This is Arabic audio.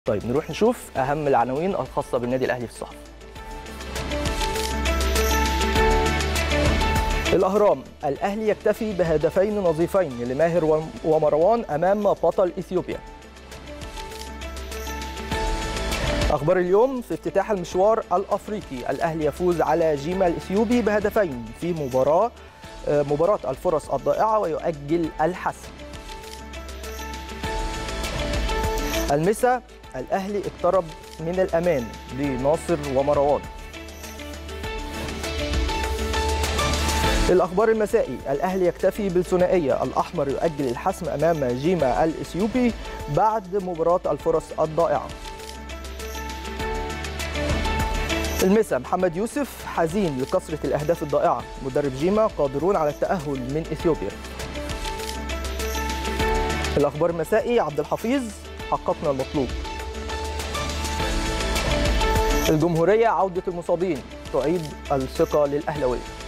طيب نروح نشوف أهم العناوين الخاصة بالنادي الأهلي في الصحف. الأهرام: الأهلي يكتفي بهدفين نظيفين لماهر ومروان أمام بطل إثيوبيا. أخبار اليوم: في افتتاح المشوار الأفريقي الأهلي يفوز على جيما الإثيوبي بهدفين في مباراة الفرص الضائعة ويؤجل الحسم. المسا: الأهلي اقترب من الأمان لناصر ومروان. الأخبار المسائي: الأهلي يكتفي بالثنائية، الأحمر يؤجل الحسم أمام جيما الإثيوبي بعد مباراة الفرص الضائعة. المسا: محمد يوسف حزين لكثرة الأهداف الضائعة، مدرب جيما قادرون على التأهل من إثيوبيا. الأخبار المسائي: عبد الحفيظ: حققنا المطلوب. الجمهورية: عودة المصابين تعيد الثقة للأهلاوية.